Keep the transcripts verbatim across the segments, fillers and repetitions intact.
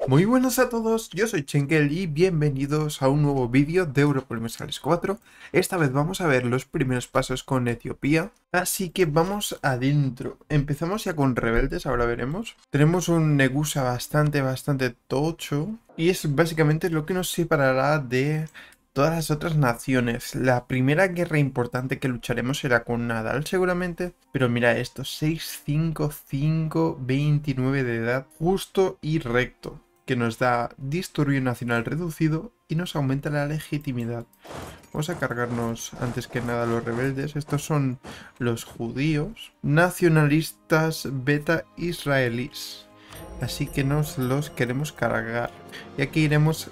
Muy buenas a todos, yo soy Chenkel y bienvenidos a un nuevo vídeo de Europolimesales cuatro. Esta vez vamos a ver los primeros pasos con Etiopía, así que vamos adentro. Empezamos ya con rebeldes, ahora veremos. Tenemos un Negusa bastante, bastante tocho y es básicamente lo que nos separará de todas las otras naciones. La primera guerra importante que lucharemos será con Nadal seguramente, pero mira esto, seis, cinco, cinco, veintinueve de edad, justo y recto, que nos da disturbio nacional reducido y nos aumenta la legitimidad. Vamos a cargarnos antes que nada los rebeldes. Estos son los judíos nacionalistas beta israelíes, así que nos los queremos cargar. Y aquí iremos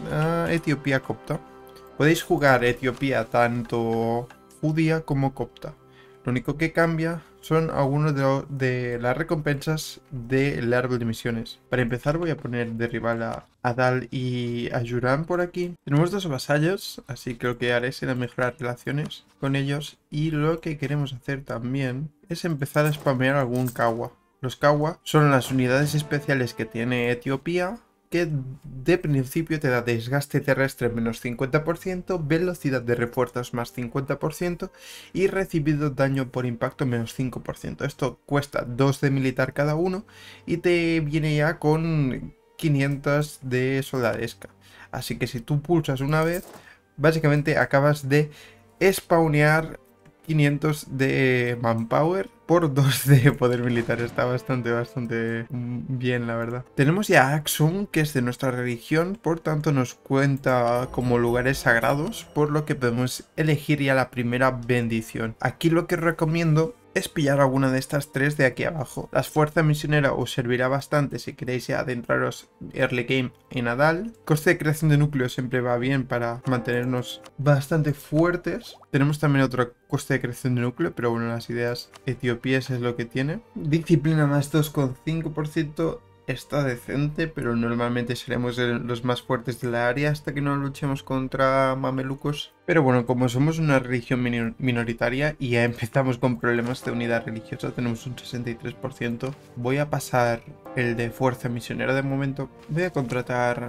a Etiopía copta. Podéis jugar Etiopía tanto judía como copta. Lo único que cambia son algunos de, lo, de las recompensas del árbol de misiones. Para empezar voy a poner de rival a Adal y a Yuran por aquí. Tenemos dos vasallos, así que lo que haré será mejorar relaciones con ellos. Y lo que queremos hacer también es empezar a spamear algún Kawa. Los Kawa son las unidades especiales que tiene Etiopía, que de principio te da desgaste terrestre menos cincuenta por ciento, velocidad de refuerzos más cincuenta por ciento y recibido daño por impacto menos cinco por ciento. Esto cuesta dos de militar cada uno y te viene ya con quinientos de soldadesca. Así que si tú pulsas una vez, básicamente acabas de spawnear quinientos de manpower por dos de poder militar. Está bastante, bastante bien, la verdad. Tenemos ya Axum, que es de nuestra religión, por tanto nos cuenta como lugares sagrados, por lo que podemos elegir ya la primera bendición. Aquí lo que recomiendo es pillar alguna de estas tres de aquí abajo. La fuerza misionera os servirá bastante si queréis ya adentraros early game en Adal. Coste de creación de núcleo siempre va bien para mantenernos bastante fuertes. Tenemos también otro coste de creación de núcleo, pero bueno, las ideas etiopíes es lo que tiene. Disciplina más dos coma cinco por ciento. Está decente, pero normalmente seremos los más fuertes de la área hasta que no luchemos contra mamelucos. Pero bueno, como somos una religión minoritaria y ya empezamos con problemas de unidad religiosa, tenemos un sesenta y tres por ciento. Voy a pasar el de fuerza misionera de momento. Voy a contratar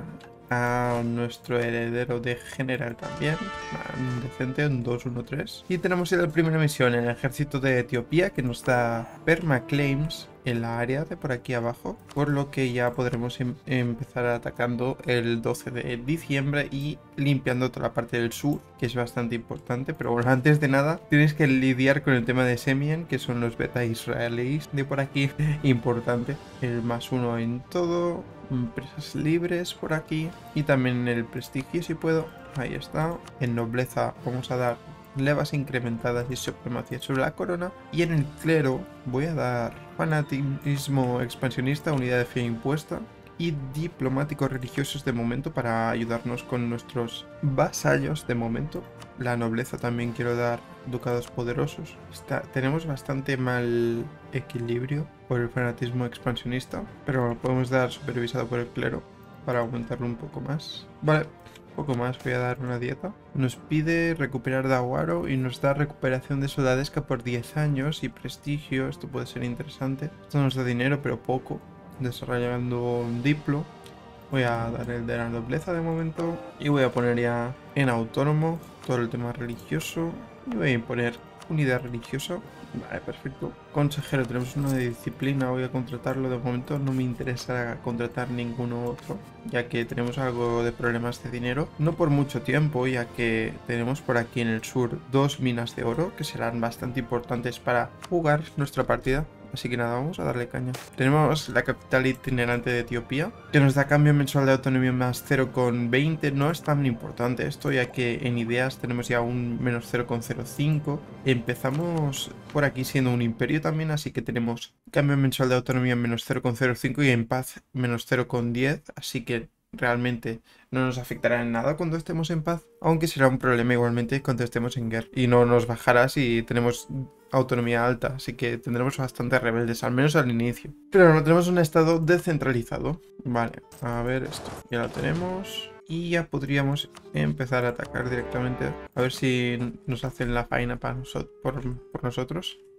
a nuestro heredero de general también, un decente, un dos uno tres. Y tenemos ya la primera misión en el ejército de Etiopía, que nos da permaclaims en la área de por aquí abajo, por lo que ya podremos em empezar atacando el doce de diciembre y limpiando toda la parte del sur, que es bastante importante. Pero bueno, antes de nada tienes que lidiar con el tema de Semien, que son los beta israelíes de por aquí. Importante, el más uno en todo, empresas libres por aquí y también en el prestigio si puedo. Ahí está. En nobleza vamos a dar levas incrementadas y supremacía sobre la corona, y en el clero voy a dar fanatismo expansionista, unidad de fe impuesta y diplomáticos religiosos de momento para ayudarnos con nuestros vasallos de momento. La nobleza también quiero dar ducados poderosos. Está, tenemos bastante mal equilibrio por el fanatismo expansionista, pero lo podemos dar supervisado por el clero para aumentarlo un poco más. Vale, un poco más, voy a dar una dieta. Nos pide recuperar Dawaro y nos da recuperación de soldadesca por diez años y prestigio. Esto puede ser interesante. Esto nos da dinero, pero poco. Desarrollando un diplo. Voy a dar el de la nobleza de momento. Y voy a poner ya en autónomo todo el tema religioso. Y voy a poner unidad religiosa. Vale, perfecto. Consejero, tenemos uno de disciplina, voy a contratarlo. De momento no me interesa contratar ninguno otro, ya que tenemos algo de problemas de dinero. No por mucho tiempo, ya que tenemos por aquí en el sur dos minas de oro, que serán bastante importantes para jugar nuestra partida. Así que nada, vamos a darle caña. Tenemos la capital itinerante de Etiopía, que nos da cambio mensual de autonomía más cero coma veinte. No es tan importante esto, ya que en ideas tenemos ya un menos cero coma cero cinco. Empezamos por aquí siendo un imperio también, así que tenemos cambio mensual de autonomía menos cero coma cero cinco y en paz menos cero coma diez. Así que realmente no nos afectará en nada cuando estemos en paz, aunque será un problema igualmente cuando estemos en guerra. Y no nos bajará si tenemos autonomía alta, así que tendremos bastantes rebeldes, al menos al inicio. Pero no tenemos un estado descentralizado. Vale, a ver esto, ya lo tenemos. Y ya podríamos empezar a atacar directamente. A ver si nos hacen la faena para nosotros, por, por nosotros.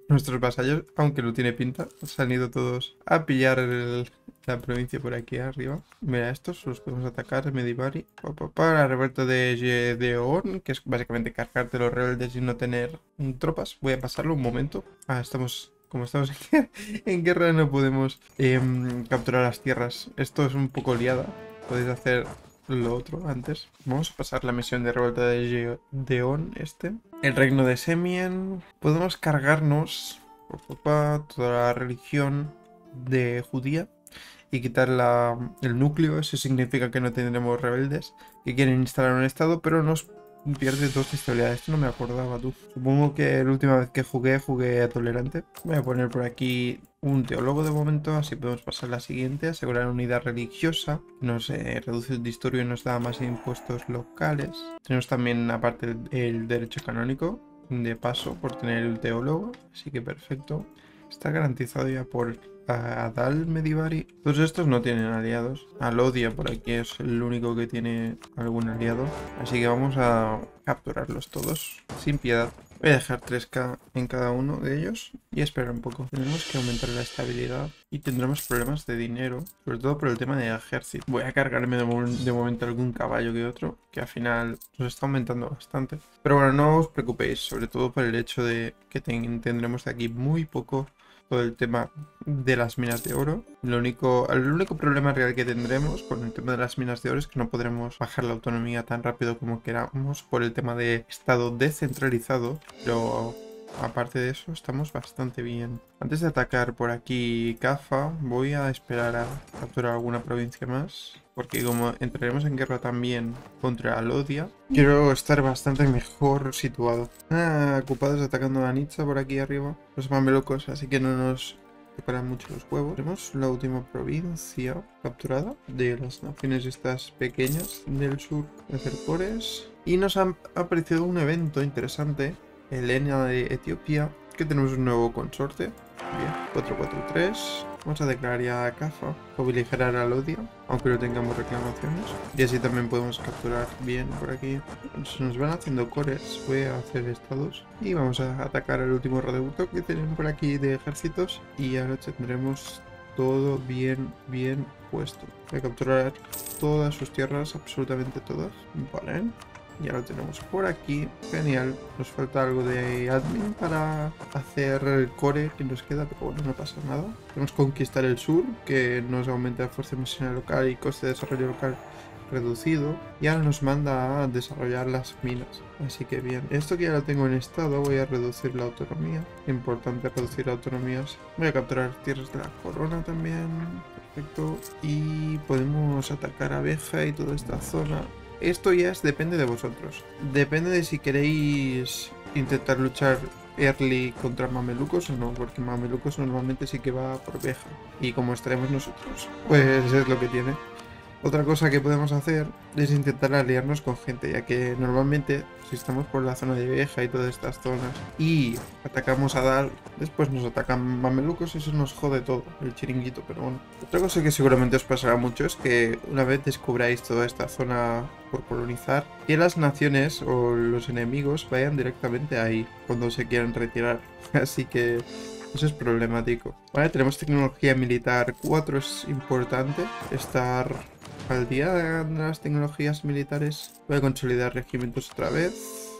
nuestros vasallos, aunque no tiene pinta, se han ido todos a pillar el, la provincia por aquí arriba. Mira, estos los podemos atacar, Medivari. Para la revuelta de Gedeon, que es básicamente cargarte los rebeldes y no tener tropas. Voy a pasarlo un momento. Ah, estamos... Como estamos en guerra no podemos eh, capturar las tierras. Esto es un poco liada. Podéis hacer lo otro antes. Vamos a pasar la misión de revuelta de Gedeon este. El reino de Semien. Podemos cargarnos toda la religión de judía y quitar la, el núcleo. Eso significa que no tendremos rebeldes que quieren instalar un estado, pero nos pierde dos estabilidad. Esto no me acordaba, tú. Supongo que la última vez que jugué, jugué a tolerante. Voy a poner por aquí un teólogo de momento, así podemos pasar a la siguiente. Asegurar unidad religiosa. Nos eh, reduce el disturbio y nos da más impuestos locales. Tenemos también, aparte, el, el derecho canónico de paso por tener el teólogo. Así que perfecto. Está garantizado ya por Adal Medivari. Todos estos no tienen aliados. Alodia por aquí es el único que tiene algún aliado. Así que vamos a capturarlos todos sin piedad. Voy a dejar tres K en cada uno de ellos y esperar un poco. Tenemos que aumentar la estabilidad y tendremos problemas de dinero, sobre todo por el tema de ejército. Voy a cargarme de, mo de momento algún caballo que otro, que al final nos está aumentando bastante. Pero bueno, no os preocupéis, sobre todo por el hecho de que ten tendremos de aquí muy poco todo el tema de las minas de oro. Lo único, el único problema real que tendremos con el tema de las minas de oro es que no podremos bajar la autonomía tan rápido como queramos por el tema de estado descentralizado, pero aparte de eso estamos bastante bien. Antes de atacar por aquí Cafa, voy a esperar a capturar alguna provincia más, porque como entraremos en guerra también contra Alodia, quiero estar bastante mejor situado. Ah, ocupados atacando a Nizza por aquí arriba, los mamelucos, así que no nos tocarán mucho los huevos. Tenemos la última provincia capturada de las naciones estas pequeñas del sur de Cercores. Y nos ha aparecido un evento interesante, Helena de Etiopía, que tenemos un nuevo consorte. Bien, cuatro cuatro tres. Vamos a declarar ya a Cafa o beligerar a Alodia, aunque no tengamos reclamaciones. Y así también podemos capturar bien por aquí. Se nos van haciendo cores. Voy a hacer estados. Y vamos a atacar al último reducto que tienen por aquí de ejércitos. Y ahora tendremos todo bien, bien puesto. Voy a capturar todas sus tierras, absolutamente todas. Vale. Ya lo tenemos por aquí. Genial. Nos falta algo de admin para hacer el core que nos queda, pero bueno, no pasa nada. Tenemos que conquistar el sur, que nos aumenta la fuerza misionera local y coste de desarrollo local reducido. Y ahora nos manda a desarrollar las minas. Así que bien. Esto que ya lo tengo en estado, voy a reducir la autonomía. Importante reducir autonomías. Voy a capturar tierras de la corona también. Perfecto. Y podemos atacar a Veja y toda esta zona. Esto ya es, depende de vosotros. Depende de si queréis intentar luchar early contra mamelucos o no, porque mamelucos normalmente sí que va por Veja. Y como estaremos nosotros, pues es lo que tiene. Otra cosa que podemos hacer es intentar aliarnos con gente, ya que normalmente si estamos por la zona de Veja y todas estas zonas y atacamos a Dal, después nos atacan mamelucos y eso nos jode todo, el chiringuito, pero bueno. Otra cosa que seguramente os pasará mucho es que una vez descubráis toda esta zona por colonizar, que las naciones o los enemigos vayan directamente ahí cuando se quieran retirar, así que eso es problemático. Vale, tenemos tecnología militar cuatro, es importante estar al día de las tecnologías militares. Voy a consolidar regimientos otra vez.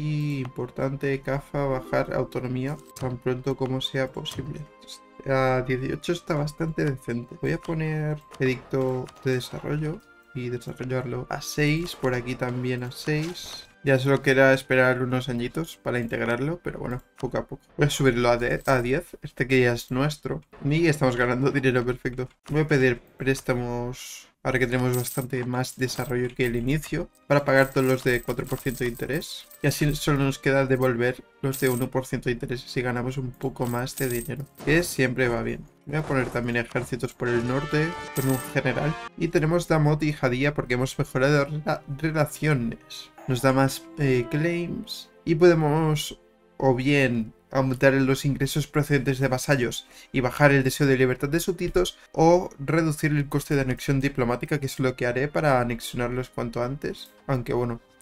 Y importante, Cafa, bajar autonomía tan pronto como sea posible. A dieciocho está bastante decente. Voy a poner edicto de desarrollo y desarrollarlo a seis. Por aquí también a seis. Ya solo queda esperar unos añitos para integrarlo, pero bueno, poco a poco. Voy a subirlo a diez, este que ya es nuestro. Y estamos ganando dinero, perfecto. Voy a pedir préstamos, ahora que tenemos bastante más desarrollo que el inicio, para pagar todos los de cuatro por ciento de interés. Y así solo nos queda devolver los de uno por ciento de interés si ganamos un poco más de dinero, que siempre va bien. Voy a poner también ejércitos por el norte con un general. Y tenemos Damot y Jadía porque hemos mejorado la relaciones. Nos da más eh, claims y podemos o bien aumentar los ingresos procedentes de vasallos y bajar el deseo de libertad de súbditos, o reducir el coste de anexión diplomática, que es lo que haré para anexionarlos cuanto antes. Aunque bueno,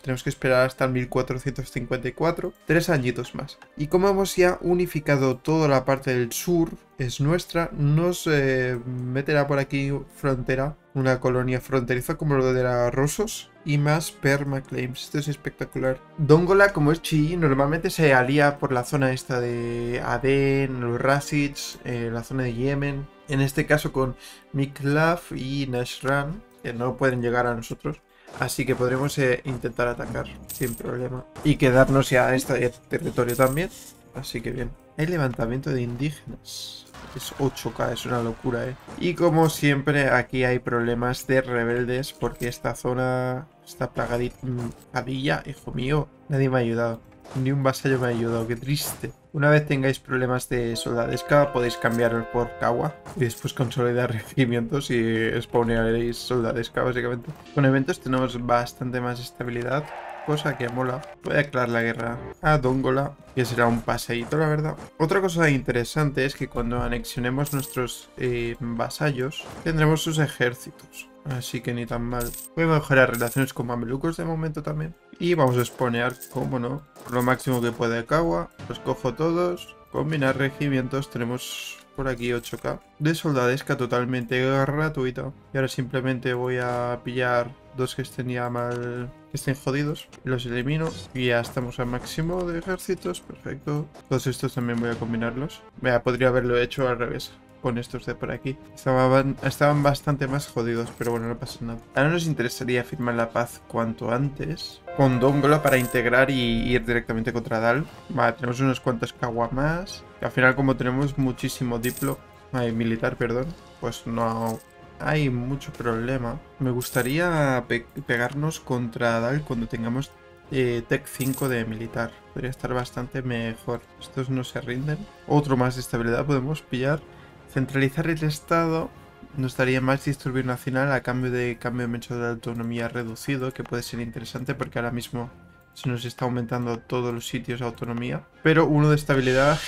tenemos que esperar hasta el mil cuatrocientos cincuenta y cuatro, tres añitos más. Y como hemos ya unificado toda la parte del sur, es nuestra, nos eh, meterá por aquí frontera, una colonia fronteriza como lo de los rusos y más permaclaims. Esto es espectacular. Dongola, como es chií, normalmente se alía por la zona esta de Adén, los Rasids, eh, la zona de Yemen. En este caso con Miklaf y Nashran, que no pueden llegar a nosotros. Así que podremos eh, intentar atacar sin problema. Y quedarnos ya en este territorio también. Así que bien. El levantamiento de indígenas. Es ocho K, es una locura, ¿eh? Y como siempre, aquí hay problemas de rebeldes porque esta zona está plagadilla. Hijo mío, nadie me ha ayudado. Ni un vasallo me ha ayudado, qué triste. Una vez tengáis problemas de soldadesca, podéis cambiaros por Kawa y después consolidar regimientos y spawnearéis soldadesca, básicamente. Con eventos tenemos bastante más estabilidad, cosa que mola. Voy a declarar la guerra a Dongola, que será un paseíto, la verdad. Otra cosa interesante es que cuando anexionemos nuestros eh, vasallos, tendremos sus ejércitos. Así que ni tan mal. Voy a mejorar relaciones con mamelucos de momento también. Y vamos a spawnear, como no, por lo máximo que puede Kawa. Los cojo todos. Combinar regimientos. Tenemos por aquí ocho K de soldadesca totalmente gratuita. Y ahora simplemente voy a pillar dos que estén ya mal, que estén jodidos. Los elimino y ya estamos al máximo de ejércitos. Perfecto. Todos estos también voy a combinarlos. Vea, podría haberlo hecho al revés. Con estos de por aquí. Estaban, estaban bastante más jodidos, pero bueno, no pasa nada. Ahora nos interesaría firmar la paz cuanto antes con Dongola para integrar y ir directamente contra Dal. Vale, tenemos unos cuantos Kawa más. Al final, como tenemos muchísimo diplo, ay, militar, perdón, pues no hay mucho problema. Me gustaría pe pegarnos contra Dal cuando tengamos eh, Tech cinco de militar. Podría estar bastante mejor. Estos no se rinden. Otro más de estabilidad podemos pillar. Centralizar el Estado nos daría más disturbio nacional a cambio de cambio mensual de autonomía reducido, que puede ser interesante porque ahora mismo se nos está aumentando todos los sitios de autonomía. Pero uno de estabilidad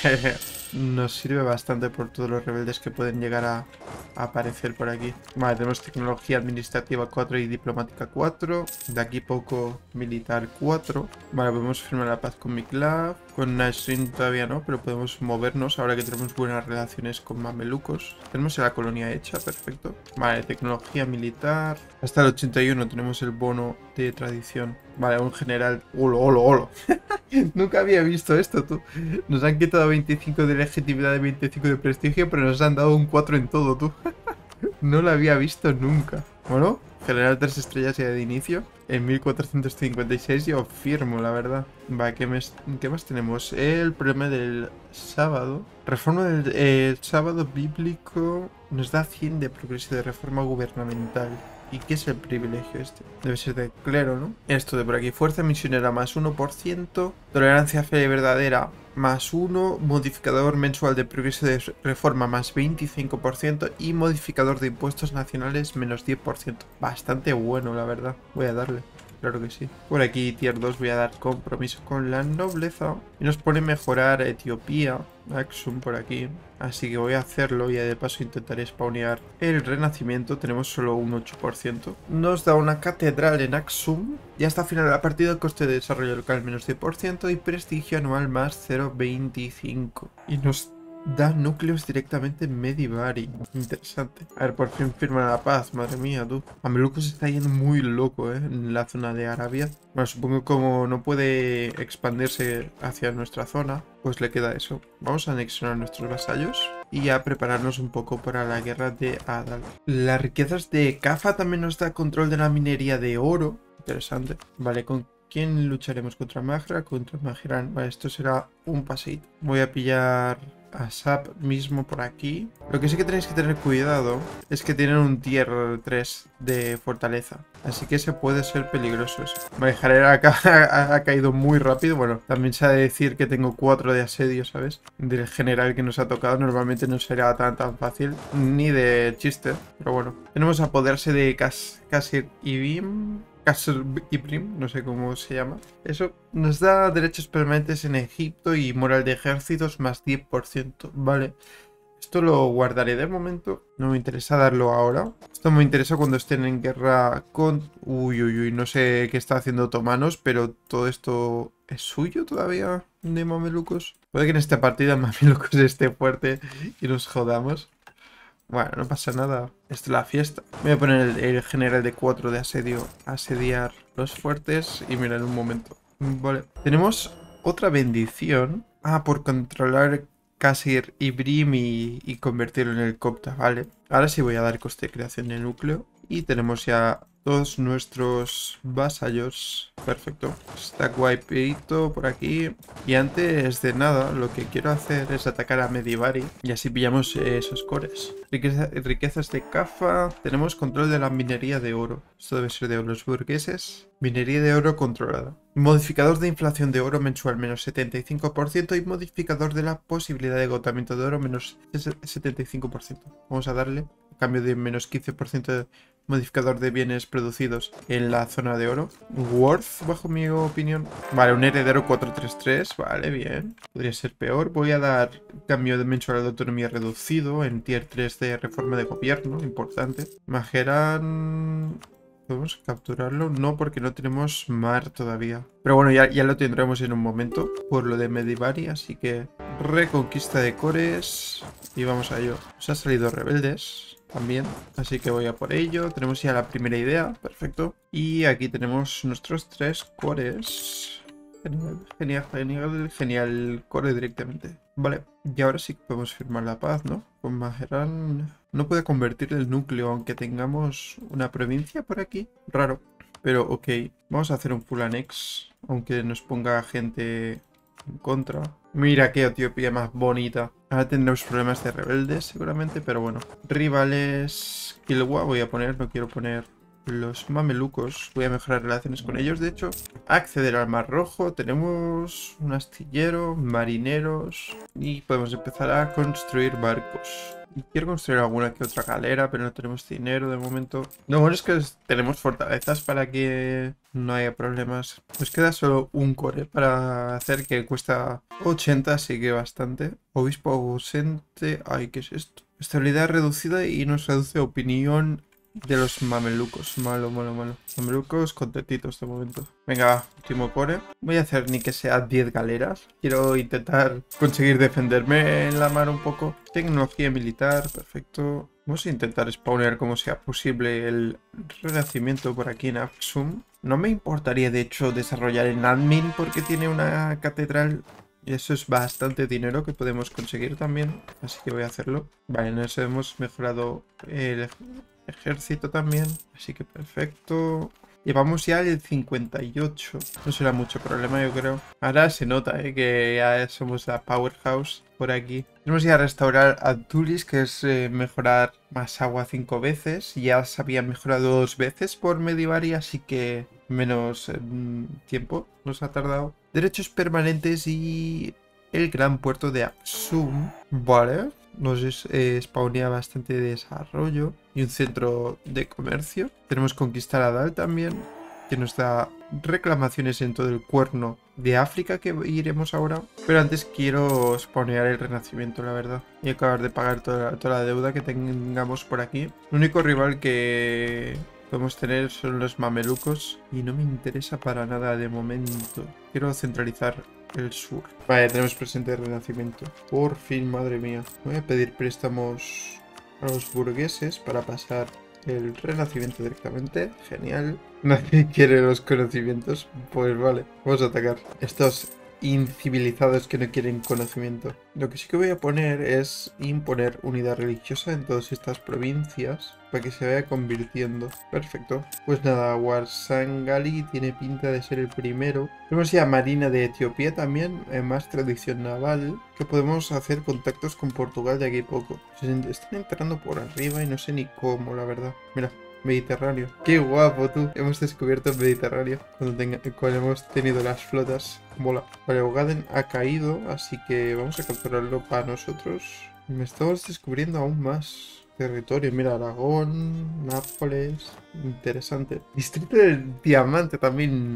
nos sirve bastante por todos los rebeldes que pueden llegar a, a aparecer por aquí. Vale, tenemos tecnología administrativa cuatro y diplomática cuatro. De aquí poco militar cuatro. Vale, podemos firmar la paz con Miklaf. Con Nasrin todavía no, pero podemos movernos ahora que tenemos buenas relaciones con mamelucos. Tenemos la colonia hecha, perfecto. Vale, tecnología militar. Hasta el ochenta y uno tenemos el bono de tradición. Vale, un general... ¡Holo, holo, holo! Nunca había visto esto, tú. Nos han quitado veinticinco de legitimidad y veinticinco de prestigio, pero nos han dado un cuatro en todo, tú. No lo había visto nunca. Bueno, general tres estrellas ya de inicio. En mil cuatrocientos cincuenta y seis yo firmo, la verdad. Va, ¿qué, mes, ¿qué más tenemos? El problema del sábado. Reforma del el sábado bíblico nos da cien de progreso de reforma gubernamental. ¿Y qué es el privilegio este? Debe ser de clero, ¿no? Esto de por aquí. Fuerza misionera más uno por ciento. Tolerancia a fe verdadera más uno. Modificador mensual de progreso de reforma más veinticinco por ciento. Y modificador de impuestos nacionales menos diez por ciento. Bastante bueno, la verdad. Voy a darle. Claro que sí. Por aquí, tier dos, voy a dar compromiso con la nobleza. Y nos pone mejorar Etiopía. Aksum por aquí. Así que voy a hacerlo y de paso intentaré spawnear el renacimiento. Tenemos solo un ocho por ciento. Nos da una catedral en Aksum. Y hasta final de la partida el coste de desarrollo local menos diez por ciento y prestigio anual más cero coma veinticinco. Y nos da núcleos directamente en Medivari. Interesante. A ver, por fin firma la paz. Madre mía, tú. Mameluco se está yendo muy loco, ¿eh? En la zona de Arabia. Bueno, supongo que como no puede expandirse hacia nuestra zona, pues le queda eso. Vamos a anexionar nuestros vasallos y a prepararnos un poco para la guerra de Adal. Las riquezas de Kafa también nos da control de la minería de oro. Interesante. Vale, con ¿quién lucharemos? Contra Magra, contra Magran. Vale, esto será un paseíto. Voy a pillar a Sap mismo por aquí. Lo que sí que tenéis que tener cuidado es que tienen un tier tres de fortaleza. Así que ese puede ser peligroso eso. Vale, Jarera acá ha, ha caído muy rápido. Bueno, también se ha de decir que tengo cuatro de asedio, ¿sabes? Del general que nos ha tocado. Normalmente no será tan tan fácil. Ni de chiste. Pero bueno. Tenemos apoderarse de Kas Kasir y Bim. Ibrim, no sé cómo se llama. Eso nos da derechos permanentes en Egipto y moral de ejércitos más diez por ciento. Vale. Esto lo guardaré de momento. No me interesa darlo ahora. Esto me interesa cuando estén en guerra con... Uy, uy, uy. No sé qué está haciendo otomanos, pero todo esto es suyo todavía de mamelucos. Puede que en esta partida mamelucos esté fuerte y nos jodamos. Bueno, no pasa nada. Esta es la fiesta. Voy a poner el, el general de cuatro de asedio. Asediar los fuertes. Y mira, en un momento. Vale. Tenemos otra bendición. Ah, por controlar Kasir y Brim y, y convertirlo en el Copta. Vale. Ahora sí voy a dar coste de creación de núcleo. Y tenemos ya todos nuestros vasallos. Perfecto. Está guaypito por aquí. Y antes de nada, lo que quiero hacer es atacar a Medivari. Y así pillamos eh, esos cores. Riqueza, riquezas de Cafa. Tenemos control de la minería de oro. Esto debe ser de los burgueses. Minería de oro controlada. Modificador de inflación de oro mensual menos setenta y cinco por ciento. Y modificador de la posibilidad de agotamiento de oro menos setenta y cinco por ciento. Vamos a darle. A cambio de menos quince por ciento de modificador de bienes producidos en la zona de oro. Worth, bajo mi opinión. Vale, un heredero cuatrocientos treinta y tres. Vale, bien. Podría ser peor. Voy a dar cambio de mensual de autonomía reducido en tier tres de reforma de gobierno. Importante. Majeran... ¿Podemos capturarlo? No, porque no tenemos mar todavía. Pero bueno, ya, ya lo tendremos en un momento por lo de Medivari, así que reconquista de cores y vamos a ello. Nos ha salido rebeldes también, así que voy a por ello. Tenemos ya la primera idea, perfecto. Y aquí tenemos nuestros tres cores. Genial, genial, genial, genial, core directamente. Vale, y ahora sí que podemos firmar la paz, ¿no? Con Majeran no puede convertir el núcleo, aunque tengamos una provincia por aquí. Raro, pero ok. Vamos a hacer un full annex, aunque nos ponga gente en contra. Mira qué Etiopía más bonita. Ahora tendremos problemas de rebeldes seguramente, pero bueno. Rivales... Kilwa voy a poner, no quiero poner... Los mamelucos, voy a mejorar relaciones con ellos, de hecho. Acceder al Mar Rojo, tenemos un astillero, marineros y podemos empezar a construir barcos. Y quiero construir alguna que otra galera, pero no tenemos dinero de momento. Lo bueno es que tenemos fortalezas para que no haya problemas. Nos queda solo un core para hacer, que cuesta ochenta, así que bastante. Obispo ausente, ay, ¿qué es esto? Estabilidad reducida y nos reduce opinión de los mamelucos. Malo, malo, malo. Mamelucos contentitos de momento. Venga, último core. Voy a hacer ni que sea diez galeras. Quiero intentar conseguir defenderme en la mar un poco. Tecnología militar, perfecto. Vamos a intentar spawnear como sea posible el renacimiento por aquí en Aksum. No me importaría de hecho desarrollar en admin porque tiene una catedral. Y eso es bastante dinero que podemos conseguir también. Así que voy a hacerlo. Vale, en eso hemos mejorado el ejército también, así que perfecto. Llevamos ya el cincuenta y ocho. No será mucho problema, yo creo. Ahora se nota, ¿eh? Que ya somos la powerhouse por aquí. Tenemos ya restaurar a Tulis, que es eh, mejorar más agua cinco veces. Ya se había mejorado dos veces por Medivari, así que menos eh, tiempo nos ha tardado. Derechos permanentes y el gran puerto de Aksum. Vale. Nos eh, spawnea bastante desarrollo y un centro de comercio. Tenemos conquistar a Dal también, que nos da reclamaciones en todo el cuerno de África, que iremos ahora. Pero antes quiero spawnear el renacimiento, la verdad, y acabar de pagar toda, toda la deuda que tengamos por aquí. El único rival que podemos tener son los mamelucos y no me interesa para nada de momento. Quiero centralizar el sur. Vale, tenemos presente de renacimiento. Por fin, madre mía. Voy a pedir préstamos a los burgueses para pasar el renacimiento directamente. Genial. Nadie quiere los conocimientos. Pues vale, vamos a atacar. Estos incivilizados que no quieren conocimiento. Lo que sí que voy a poner es imponer unidad religiosa en todas estas provincias para que se vaya convirtiendo. Perfecto. Pues nada, Warsangali tiene pinta de ser el primero. Tenemos ya Marina de Etiopía también, eh, más tradición naval, que podemos hacer contactos con Portugal de aquí a poco. Se están entrando por arriba y no sé ni cómo, la verdad. Mira. Mediterráneo. ¡Qué guapo, tú! Hemos descubierto el Mediterráneo cuando, tenga, cuando hemos tenido las flotas. Mola. Vale, Ogaden ha caído, así que vamos a capturarlo para nosotros. Me estamos descubriendo aún más territorio. Mira, Aragón, Nápoles. Interesante. Distrito del Diamante también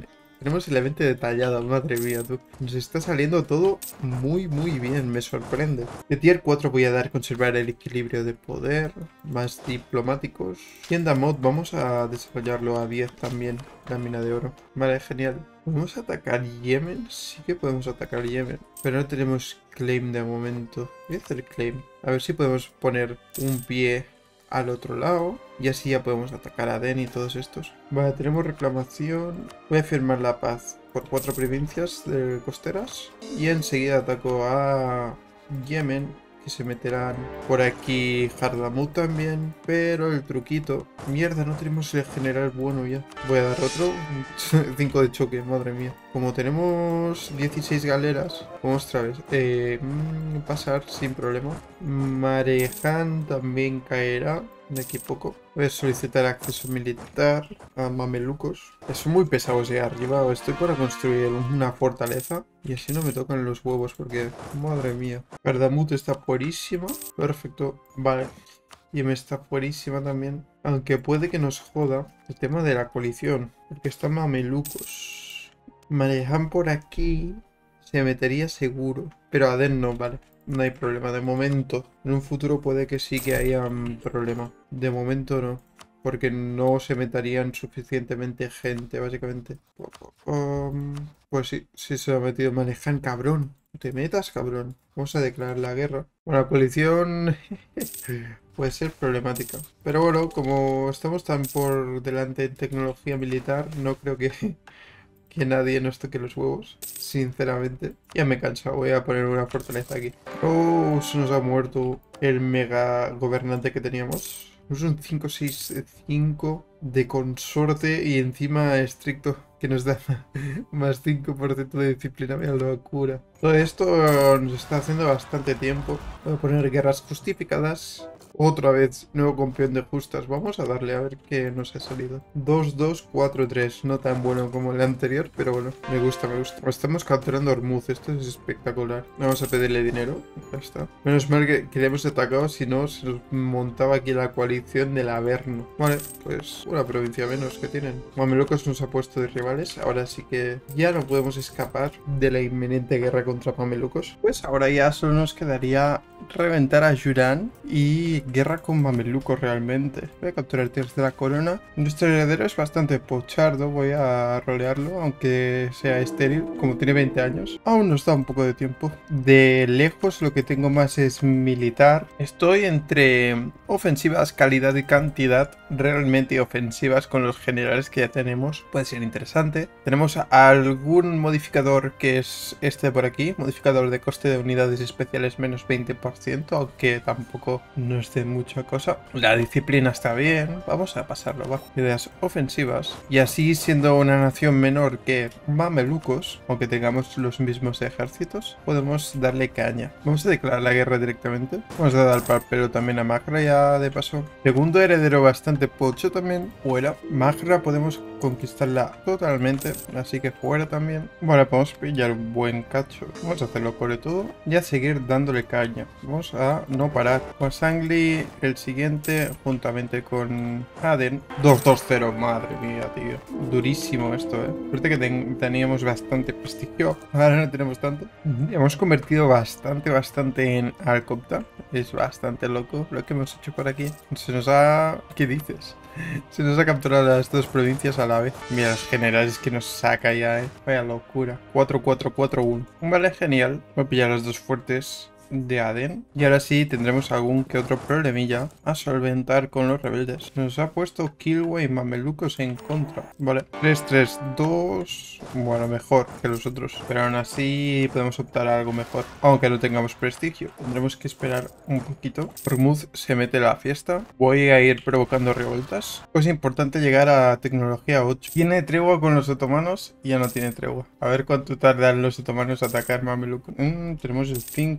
Tenemos el evento detallado, madre mía, tú. Nos está saliendo todo muy, muy bien, me sorprende. De tier cuatro voy a dar conservar el equilibrio de poder, más diplomáticos. Tienda mod, vamos a desarrollarlo a diez también, la mina de oro. Vale, genial. ¿Podemos atacar Yemen? Sí que podemos atacar Yemen, pero no tenemos claim de momento. Voy a hacer claim. A ver si podemos poner un pie al otro lado y así ya podemos atacar a Den y todos estos. Vale, tenemos reclamación. Voy a firmar la paz por cuatro provincias de costeras y enseguida ataco a Yemen, que se meterán por aquí. Hardamut también, pero el truquito, mierda, no tenemos el general bueno ya. Voy a dar otro cinco de choque, madre mía. Como tenemos dieciséis galeras, vamos otra vez eh, pasar sin problema. Marejan también caerá de aquí a poco. Voy a solicitar acceso militar a mamelucos. Son muy pesados de arriba. Estoy para construir una fortaleza y así no me tocan los huevos porque, madre mía. Cardamut está fuerísima. Perfecto. Vale. Y me está fuerísima también. Aunque puede que nos joda el tema de la coalición, porque están mamelucos. Marejan por aquí se metería seguro. Pero Aden no, vale. No hay problema, de momento. En un futuro puede que sí que haya un problema. De momento no. Porque no se meterían suficientemente gente, básicamente. Um, pues sí, sí se ha metido. Manejan, cabrón. No te metas, cabrón. Vamos a declarar la guerra. Bueno, la coalición puede ser problemática. Pero bueno, como estamos tan por delante en tecnología militar, no creo que... que nadie nos toque los huevos, sinceramente. Ya me he cansado, voy a poner una fortaleza aquí. Oh, se nos ha muerto el mega gobernante que teníamos. Es un cinco seis cinco de consorte y encima estricto, que nos da más cinco por ciento de disciplina. Mira, locura. Todo esto nos está haciendo bastante tiempo. Voy a poner guerras justificadas. Otra vez, nuevo campeón de justas. Vamos a darle a ver qué nos ha salido. dos dos cuatro tres. No tan bueno como el anterior, pero bueno, me gusta, me gusta. Estamos capturando a Hormuz. Esto es espectacular. Vamos a pedirle dinero. Ya está. Menos mal que, que le hemos atacado, si no se nos montaba aquí la coalición del Averno. Vale, pues una provincia menos que tienen. Mamelucos nos ha puesto de rivales. Ahora sí que ya no podemos escapar de la inminente guerra contra Mamelucos. Pues ahora ya solo nos quedaría reventar a Yuran y guerra con mamelucos realmente. Voy a capturar tierras de la corona. Nuestro heredero es bastante pochardo. Voy a rolearlo, aunque sea estéril. Como tiene veinte años, aún nos da un poco de tiempo. De lejos lo que tengo más es militar. Estoy entre ofensivas, calidad y cantidad. Realmente ofensivas con los generales que ya tenemos. Puede ser interesante. Tenemos algún modificador que es este por aquí. Modificador de coste de unidades especiales menos veinte por ciento. Aunque tampoco nos dé mucha cosa. La disciplina está bien. Vamos a pasarlo bajo. Ideas ofensivas. Y así, siendo una nación menor que mamelucos, aunque tengamos los mismos ejércitos, podemos darle caña. Vamos a declarar la guerra directamente. Vamos a dar papel también a Maghra ya de paso. Segundo heredero bastante pocho también. Fuera. Maghra podemos conquistarla totalmente. Así que fuera también. Vale, podemos pillar un buen cacho. Vamos a hacerlo por todo. Y a seguir dándole caña. Vamos a no parar. Pues Angli, el siguiente, juntamente con Aden. dos dos cero, madre mía, tío. Durísimo esto, eh. Suerte que ten teníamos bastante prestigio. Ahora no tenemos tanto. Hemos convertido bastante, bastante en Alcopta. Es bastante loco lo que hemos hecho por aquí. Se nos ha... ¿Qué dices? Se nos ha capturado las dos provincias a la vez. Mira, los generales que nos saca ya, eh. Vaya locura. cuatro cuatro cuatro uno. Vale, genial. Voy a pillar los dos fuertes de Aden. Y ahora sí tendremos algún que otro problemilla a solventar con los rebeldes. Nos ha puesto Kilwa y mamelucos en contra. Vale, tres tres dos. Bueno, mejor que los otros, pero aún así podemos optar a algo mejor, aunque no tengamos prestigio. Tendremos que esperar un poquito. Hormuz se mete a la fiesta. Voy a ir provocando revueltas. Pues es importante llegar a tecnología ocho. Tiene tregua con los otomanos y ya no tiene tregua. A ver cuánto tardan los otomanos a atacar mamelucos. Mm, tenemos el cinco. Podemos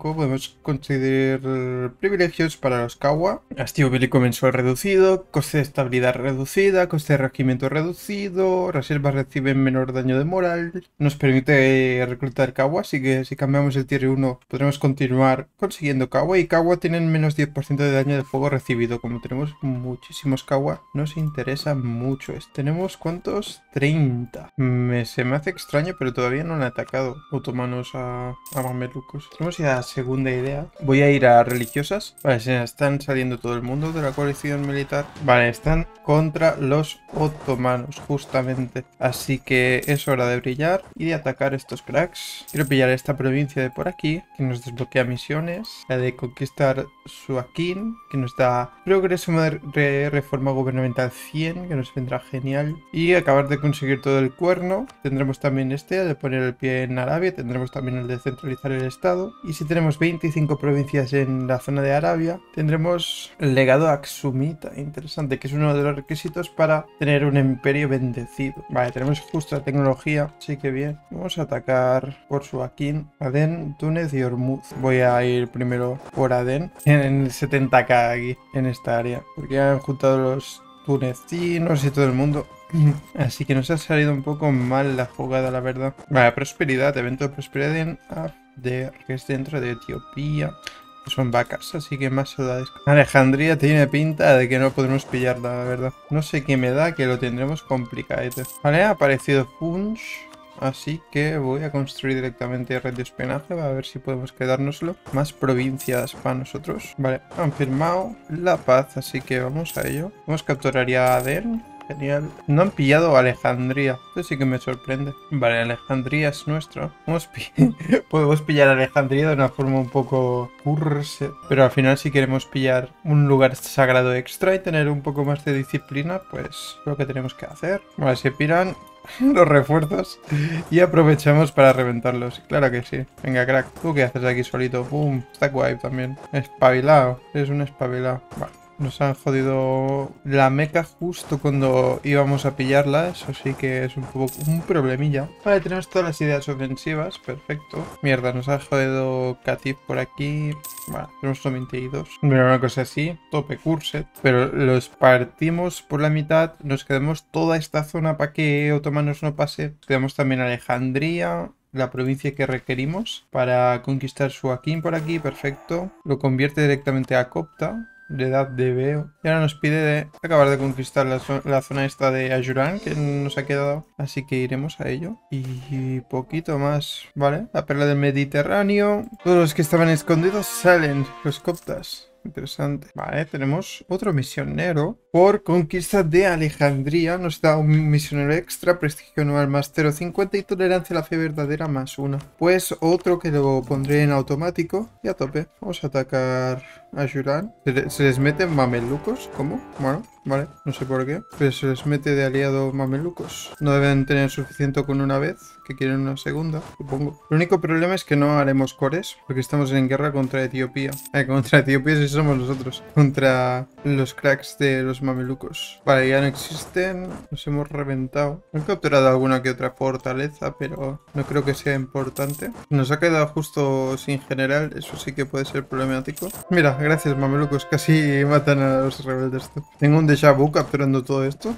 podemos conseguir privilegios para los Kawa. Hastío bélico mensual reducido, coste de estabilidad reducida, coste de regimiento reducido, reservas reciben menor daño de moral. Nos permite reclutar Kawa, así que si cambiamos el tier uno podremos continuar consiguiendo Kawa. Y Kawa tienen menos diez por ciento de daño de fuego recibido. Como tenemos muchísimos Kawa, nos interesa mucho esto. ¿Tenemos cuántos? treinta. Me, se me hace extraño, pero todavía no han atacado otomanos a, a mamelucos. Tenemos ya la segunda idea. Voy a ir a religiosas. Vale, se están saliendo todo el mundo de la coalición militar. Vale, están contra los otomanos, justamente. Así que es hora de brillar y de atacar estos cracks. Quiero pillar esta provincia de por aquí, que nos desbloquea misiones. La de conquistar Suakin, que nos da progreso de reforma gubernamental cien, que nos vendrá genial. Y acabar de conseguir todo el cuerno. Tendremos también este, el de poner el pie en Arabia. Tendremos también el de centralizar el estado. Y si tenemos veinticinco provincias en la zona de Arabia, tendremos el legado Aksumita. Interesante, que es uno de los requisitos para tener un imperio bendecido. Vale, tenemos justo la tecnología, así que bien. Vamos a atacar por Suakin, Adén, Túnez y Hormuz. Voy a ir primero por Adén, en el setenta K aquí, en esta área, porque han juntado los tunecinos y todo el mundo. Así que nos ha salido un poco mal la jugada, la verdad. Vale, prosperidad, evento de prosperidad en Afder, que es dentro de Etiopía. Son vacas, así que más ciudades. Alejandría tiene pinta de que no podremos pillarla, la verdad. No sé qué me da, que lo tendremos complicado. Vale, ha aparecido Funch, así que voy a construir directamente red de espionaje. Va a ver si podemos quedárnoslo. Más provincias para nosotros. Vale, han firmado la paz, así que vamos a ello. Vamos a capturar ya a Adén. Genial. No han pillado a Alejandría. Esto sí que me sorprende. Vale, Alejandría es nuestro. Pi Podemos pillar a Alejandría de una forma un poco curse. Pero al final, si queremos pillar un lugar sagrado extra y tener un poco más de disciplina, pues es lo que tenemos que hacer. Vale, se piran los refuerzos y aprovechamos para reventarlos. Claro que sí. Venga, crack. ¿Tú qué haces aquí solito? Pum. Está guay también. Espabilado. Es un espabilado. Vale. Nos han jodido la meca justo cuando íbamos a pillarla. Eso sí que es un poco un problemilla. Vale, tenemos todas las ideas ofensivas. Perfecto. Mierda, nos ha jodido Katif por aquí. Vale, tenemos noventa y dos. Mira, una cosa así. Tope Curset. Pero los partimos por la mitad. Nos quedamos toda esta zona para que otomanos no pase. Quedamos también Alejandría, la provincia que requerimos para conquistar Suakin por aquí. Perfecto. Lo convierte directamente a Copta, de edad de Veo. Y ahora nos pide de acabar de conquistar la, la zona esta de Ayurán, que nos ha quedado. Así que iremos a ello. Y poquito más. Vale, la perla del Mediterráneo. Todos los que estaban escondidos salen, los coptas. Interesante. Vale, tenemos otro misionero. Por conquista de Alejandría nos da un misionero extra, prestigio anual más cero coma cincuenta y tolerancia a la fe verdadera más uno. Pues otro que lo pondré en automático y a tope. Vamos a atacar a Yurán. ¿Se, se les meten mamelucos? ¿Cómo? Bueno, vale, no sé por qué. Pero se les mete de aliado mamelucos. No deben tener suficiente con una vez, que quieren una segunda, supongo. El único problema es que no haremos cores, porque estamos en guerra contra Etiopía. Eh, contra Etiopía sí somos nosotros. Contra los cracks de los mamelucos. Vale, ya no existen. Nos hemos reventado. He capturado alguna que otra fortaleza, pero no creo que sea importante. Nos ha quedado justo sin general. Eso sí que puede ser problemático. Mira, gracias mamelucos. Casi matan a los rebeldes. Tengo un déjà vu capturando todo esto.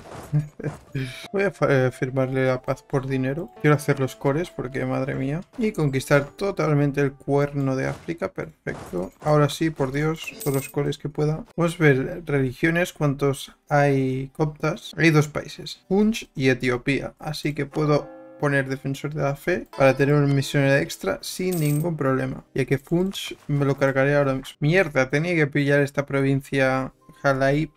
Voy a eh, firmarle la paz por dinero. Quiero hacer los cores porque madre mía. Y conquistar totalmente el cuerno de África. Perfecto. Ahora sí, por Dios, todos los cores que pueda. Vamos a ver religiones, cuántos hay coptas. Hay dos países, Punch y Etiopía. Así que puedo poner defensor de la fe para tener un misionero extra sin ningún problema. Ya que Funch me lo cargaré ahora mismo. Mierda, tenía que pillar esta provincia Halaib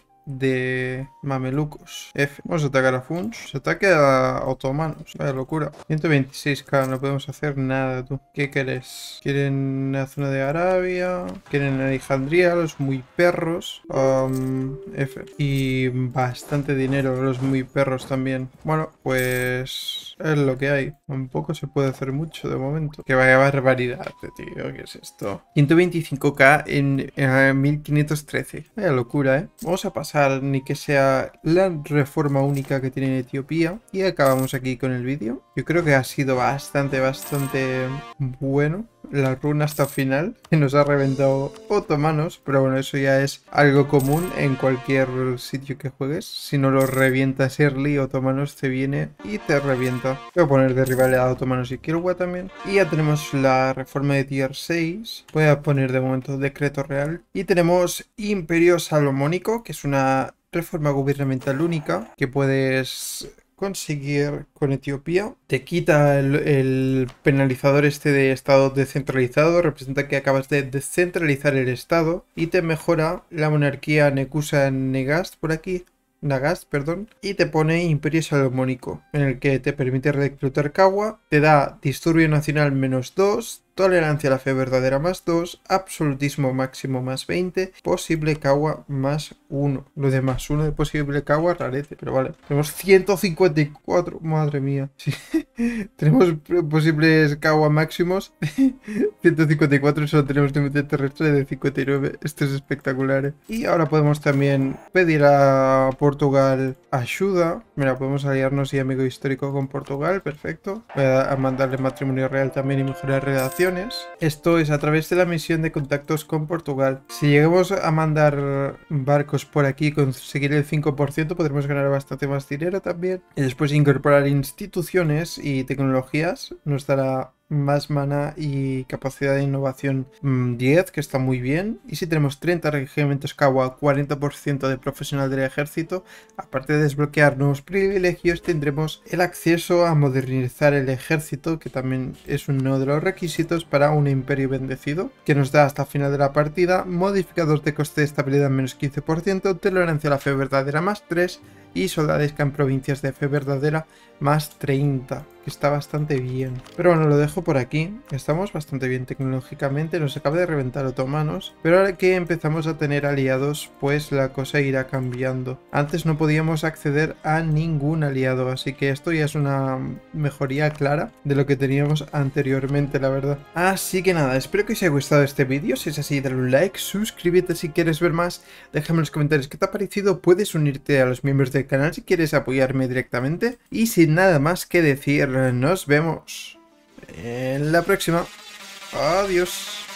de mamelucos. F. Vamos a atacar a Funch. Se ataque a otomanos. Vaya locura. ciento veintiséis K. No podemos hacer nada, tú. ¿Qué querés? ¿Quieren la zona de Arabia? ¿Quieren Alejandría? Los muy perros. Um, F. Y bastante dinero. Los muy perros también. Bueno, pues es lo que hay. Tampoco se puede hacer mucho de momento. Que vaya barbaridad, tío. ¿Qué es esto? ciento veinticinco K en, en mil quinientos trece. Vaya locura, ¿eh? Vamos a pasar ni que sea la reforma única que tiene Etiopía. Y acabamos aquí con el vídeo. Yo creo que ha sido bastante, bastante bueno. la runa hasta el final, que nos ha reventado otomanos, pero bueno, eso ya es algo común en cualquier sitio que juegues. Si no lo revientas early, otomanos te viene y te revienta. Voy a poner de rivalidad otomanos y Kilwa también. Y ya tenemos la reforma de tier seis. Voy a poner de momento decreto real. Y tenemos Imperio Salomónico, que es una reforma gubernamental única que puedes conseguir con Etiopía. Te quita el, el penalizador este de estado descentralizado, representa que acabas de descentralizar el estado, y te mejora la monarquía Nekusa Negast por aquí. Nagast, perdón, y te pone Imperio Salomónico, en el que te permite reclutar Kawa, te da Disturbio Nacional menos dos, Tolerancia a la fe verdadera más dos, Absolutismo máximo más veinte, Posible Kawa más uno. Lo de más uno de posible Kawa, rarete, pero vale. Tenemos ciento cincuenta y cuatro, madre mía. Sí. Tenemos posibles Kawa máximos, ciento cincuenta y cuatro, y solo tenemos límite terrestre de cincuenta y nueve. Esto es espectacular, ¿eh? Y ahora podemos también pedir a Portugal ayuda. Mira, podemos aliarnos y amigo histórico con Portugal, perfecto. Voy a mandarle matrimonio real también y mejorar relaciones. Esto es a través de la misión de contactos con Portugal. Si llegamos a mandar barcos por aquí y conseguir el cinco por ciento, podremos ganar bastante más dinero también. Y después incorporar instituciones y tecnologías nos dará más mana y capacidad de innovación mmm, diez, que está muy bien. Y si tenemos treinta regimientos Kawa, cuarenta por ciento de profesional del ejército, aparte de desbloquear nuevos privilegios, tendremos el acceso a modernizar el ejército, que también es uno de los requisitos para un imperio bendecido, que nos da hasta el final de la partida modificadores de coste de estabilidad menos quince por ciento, tolerancia a la fe verdadera más tres y soldadesca en provincias de fe verdadera más treinta, que está bastante bien. Pero bueno, lo dejo por aquí. Estamos bastante bien tecnológicamente, nos acaba de reventar otomanos, pero ahora que empezamos a tener aliados, pues la cosa irá cambiando. Antes no podíamos acceder a ningún aliado, así que esto ya es una mejoría clara de lo que teníamos anteriormente, la verdad. Así que nada, espero que os haya gustado este vídeo. Si es así, dale un like, suscríbete si quieres ver más, déjame en los comentarios qué te ha parecido, puedes unirte a los miembros del canal si quieres apoyarme directamente, y sin nada más que decir, nos vemos en la próxima. Adiós.